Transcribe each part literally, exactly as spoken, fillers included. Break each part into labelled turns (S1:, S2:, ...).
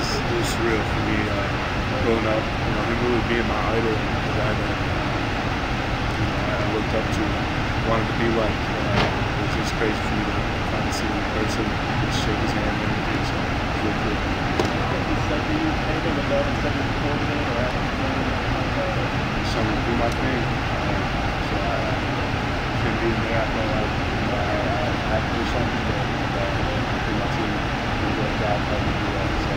S1: it was surreal for me uh, growing up. You know, him really being my idol, the guy that you know I looked up to, wanted to be like. Uh, it was just crazy for me to finally see him in person, just shake his hand and everything. So it was really cool.
S2: So do you anything to love instead of recording it or having
S1: So I'm gonna do my thing. Uh, so I, I couldn't be in there. I felt like you know, I, I, I had to do something, but uh, I think my team did a great job helping me do that. So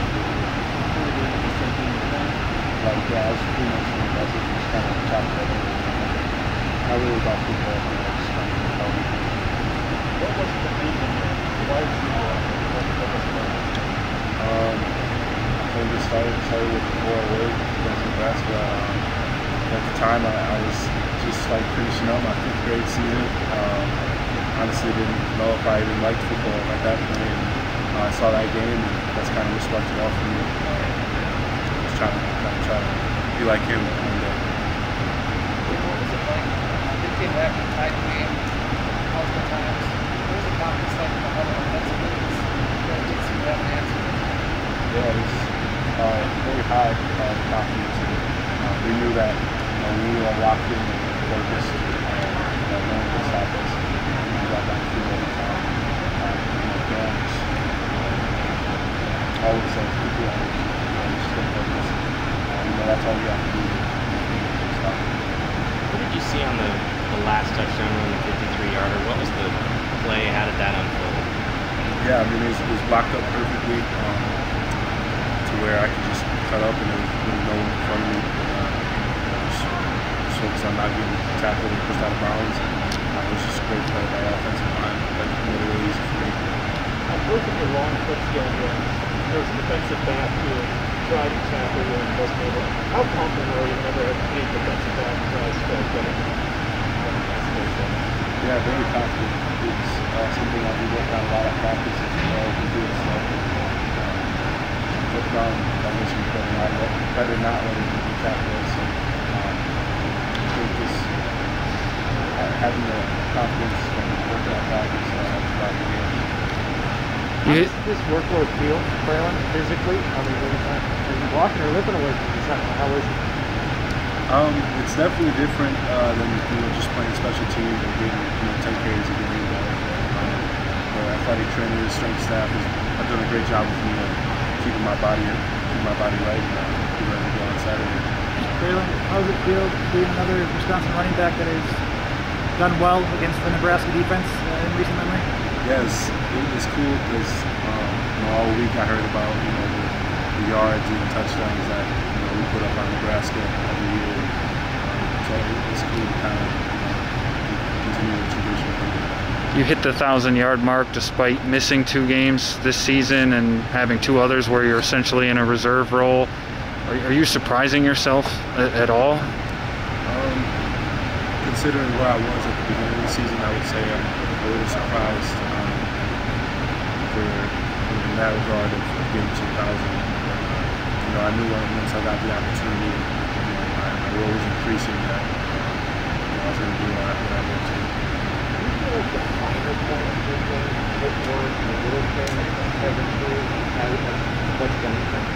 S1: like yeah, I was pretty much in the desert, just kind of chopped up. Not really about football, but I just kind of helped me.
S2: What was the reason? Why did you uh, what was the
S1: Um, I think it started, started with the boy Wade against Nebraska. Um, at the time, I, I was just like finishing up my fifth grade season. Um, honestly, didn't know if I even liked football at that point. And, uh, I saw that game, and that's kind of what sparked it off for me. Uh, I was trying to, trying to try to be like him one day.
S3: What was it like? Uh, they came back in a tight game multiple times. What was the confidence like in the huddle offensively? You guys did seem to have an answer.
S1: Yeah, it was uh, very high uh, confidence. Uh, we knew that you know, we were locked in with focus. Uh, that no one could stop us. We got back to all the time. Uh, you know, games. Uh, always says, keep your energy. You know, just stay focused. Uh, you know, that's all you have to do. To stop.
S4: What did you see on the, the last touchdown run, the fifty-three yarder? What was the play? How did that unfold?
S1: Yeah, I mean, it was, it was blocked up perfectly. Um, where I could just cut up and there was really no one in front of me. Uh, just, just focus on not getting tackled and pushed out of bounds. Uh, it was just a great play by our offensive line. That made it really easy for me.
S2: I'm looking at long foot schedule. There's a defensive back who tried to tackle you and wasn't able. How confident are you whenever any defensive back tries to get it?
S1: Yeah, very confident. It's uh, something that we work on a lot of practice as well. We do it so. Look down, I wish we better not let, better not let him be tackled. So, um, I think just uh, having the confidence and working on practice uh, helps a lot of games.
S2: How does this workload feel, Braylon, physically? I mean, are you walking or lifting away from this? How is it?
S1: Um, it's definitely different uh, than you know just playing special teams or getting you know ten carries a game. Um, the athletic trainers, strength staff has have done a great job with me. Uh, keeping my body keeping my body right and uh, be ready to go on Saturday.
S5: Braylon, how does it feel being another Wisconsin running back that has done well against the Nebraska defense uh, in recent memory?
S1: Yeah, it's, it's cool because um, you know, all week I heard about you know the, the yards and the touchdowns that you know we put up on Nebraska every year. Um, so it's cool to kind of you know, continue the tradition.
S6: You hit the thousand yard mark despite missing two games this season and having two others where you're essentially in a reserve role. Are, are you surprising yourself at, at all?
S1: Um, considering where I was at the beginning of the season, I would say I'm a little surprised um, for in that regard of getting to a thousand. You know, I knew once I got the opportunity, you know, my, my role was increasing that you know, I was going to do what I wanted to.
S2: The finer point of your game, footwork, the little things, having to as much as anything?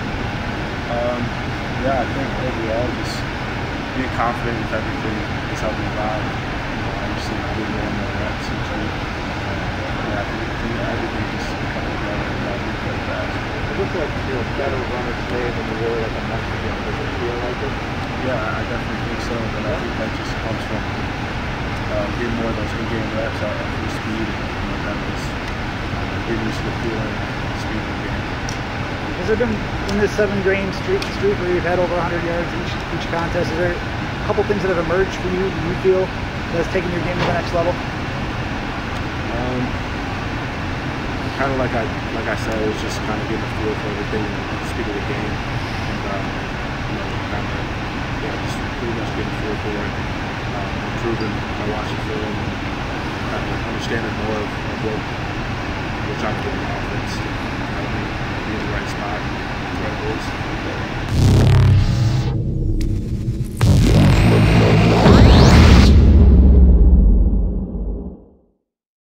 S1: Um, yeah, I think overall just being confident with everything is helping me out. You know, obviously getting more and more reps each week. Yeah, I think, I think everything just coming together and allowing me to play fast.
S2: It looks like you're a better runner today than you were like a month ago. Does it feel like it?
S1: Yeah, I definitely think so, and I think that just comes from Uh, getting more of those in-game reps at full speed and you know, kind of just uh, getting used to the feeling and speed of the game.
S5: Has there been, in this seven-game streak, streak where you've had over one hundred yards each each contest, is there a couple things that have emerged for you, do you feel, that's taken your game to the next level?
S1: Um, kind of like I like I said, it was just kind of getting a feel for everything and the speed of the game, and um, you know, kind of yeah, just pretty much getting a feel for it. Um, improving my watching film and kind of understanding more of, of what we're trying to do in the offense, how to be in the right spot, the right goals.